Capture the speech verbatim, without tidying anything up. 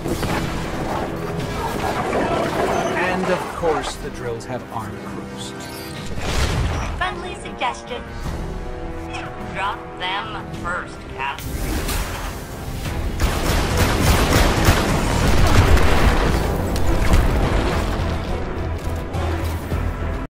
And of course, the drills have armed crews. Friendly suggestion. Drop them first, Cap.